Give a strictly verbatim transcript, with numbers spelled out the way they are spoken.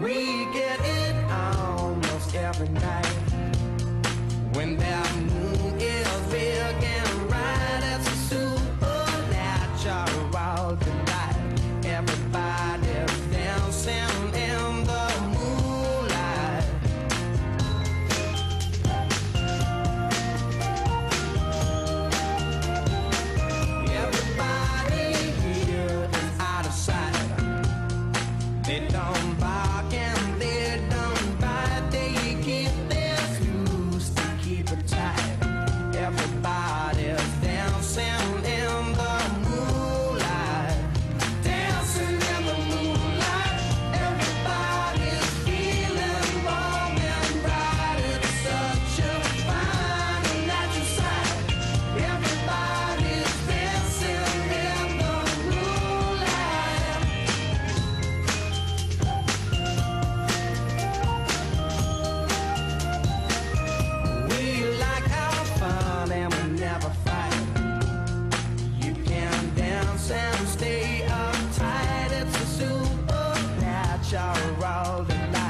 We get it almost every night. When that moon is big and bright, it's a supernatural delight. Everybody's dancing in the moonlight. Everybody here is out of sight. They don't bark and they don't bite. They keep their screws to keep it tight. Everybody's dancing in the moonlight. Dancing in the moonlight. Everybody's feeling warm and bright. It's such a fine and natural sight. Everybody's dancing in the moonlight. We like our fun and we never fight. You can dance and stay uptight. It's a supernatural delight.